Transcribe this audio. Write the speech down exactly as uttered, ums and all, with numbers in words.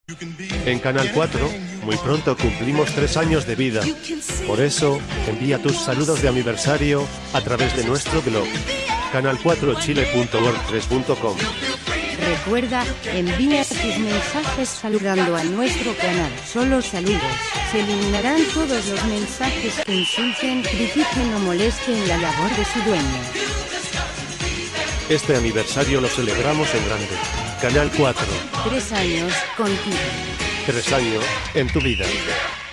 En Canal cuatro, muy pronto cumplimos tres años de vida. Por eso, envía tus saludos de aniversario a través de nuestro blog, canal cuatro chile punto wordpress punto com. Recuerda, envía tus mensajes saludando a nuestro canal. Solo saludos. Se eliminarán todos los mensajes que insulten, critiquen o molesten la labor de su dueño. Este aniversario lo celebramos en grande. Canal cuatro. Tres años contigo. Tres años en tu vida.